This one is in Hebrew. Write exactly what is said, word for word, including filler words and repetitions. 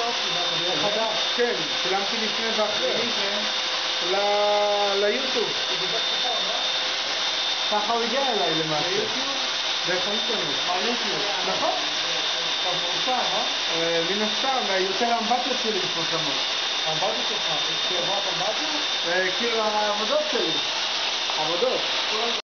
חדש. כן, צילמתי לפני ואחרי. ליוטיוב. ככה הוא הגיע אליי למעשה. ליוטיוב? דרך האינטרנט. מהיוטיוב. נכון. אתה מפורסם, אה? מן הסתם, יותר אמבטיות שלי מפורסמות. אמבטיות שלך? יש חברת אמבטיות? כאילו, העבודות שלי. עבודות.